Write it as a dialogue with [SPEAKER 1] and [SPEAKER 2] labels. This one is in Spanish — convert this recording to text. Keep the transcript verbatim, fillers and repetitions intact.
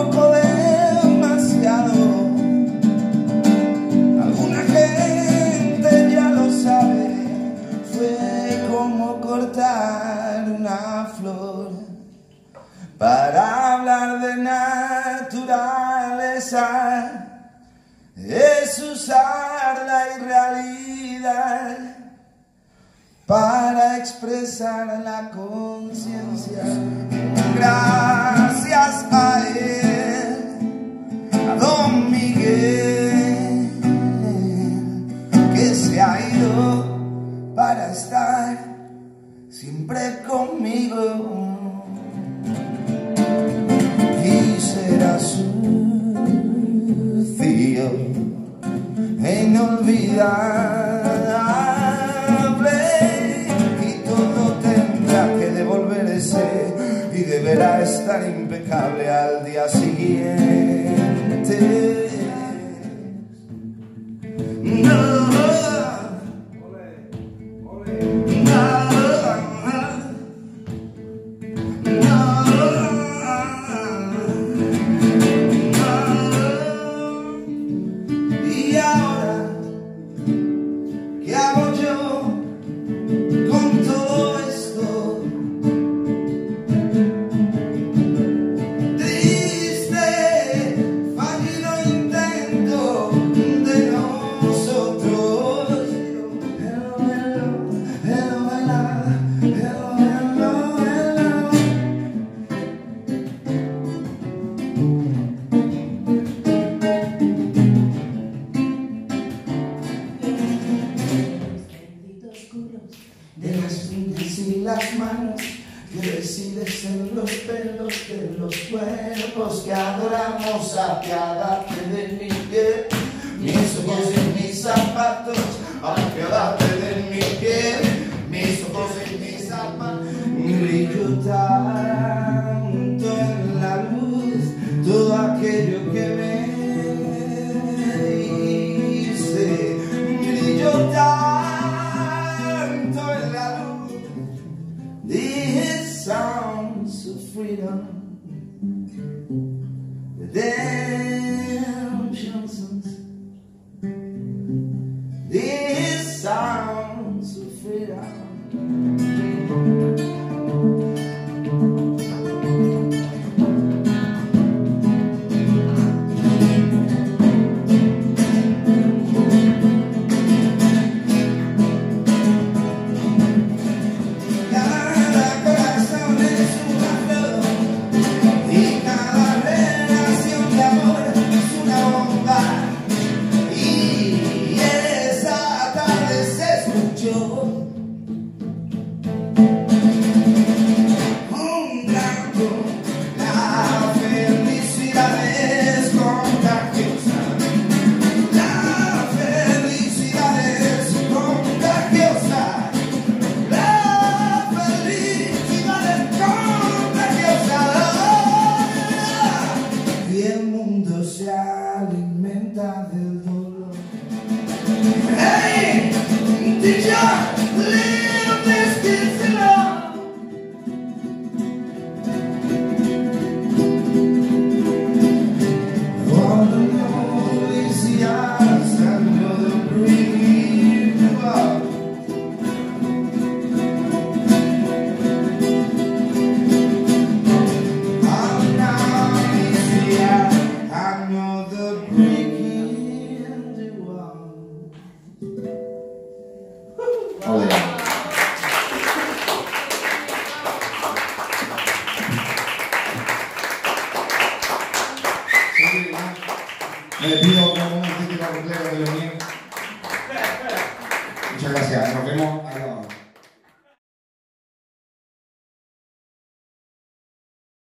[SPEAKER 1] poco demasiado. Alguna gente ya lo sabe, fue como cortar una flor. Para hablar de naturaleza es usar la irrealidad para expresar la conciencia. Gracias a él, a Don Miguel, que se ha ido para estar siempre conmigo. Y será sucio e inolvidable, y todo tendrá que devolverse y deberá estar impecable al día siguiente. No. De las uñas y las manos que resides en los pelos de los cuerpos que adoramos, apiádate de mi piel, mis ojos y mis zapatos, apiádate de mi piel, mis ojos y mis zapatos. Brillo tanto en la luz, todo aquello que me dice, brillo tanto. These sounds of freedom, redemption songs. These sounds of freedom. Se alimenta del dolor. Hey, did you live this kids alone? All the lonely eyes under the breeze above.
[SPEAKER 2] Me despido con un típico completo de los míos. Muchas gracias. Nos vemos. Adiós.